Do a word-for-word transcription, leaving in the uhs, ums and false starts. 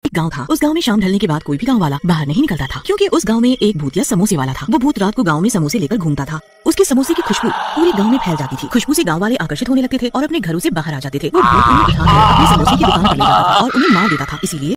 गांव था। उस गांव में शाम ढलने के बाद कोई भी गांव वाला बाहर नहीं निकलता था, क्योंकि उस गांव में एक भूतिया समोसे वाला था। वो भूत रात को गांव में समोसे लेकर घूमता था। उसके समोसे की खुशबू पूरे गांव में फैल जाती थी। खुशबू से गांव वाले आकर्षित होने लगते थे और अपने घरों से बाहर आ जाते थे। वो भूत उन्हें उठाकर अपने समोसे की दुकान पर ले जाता था और उन्हें मार देता था। इसीलिए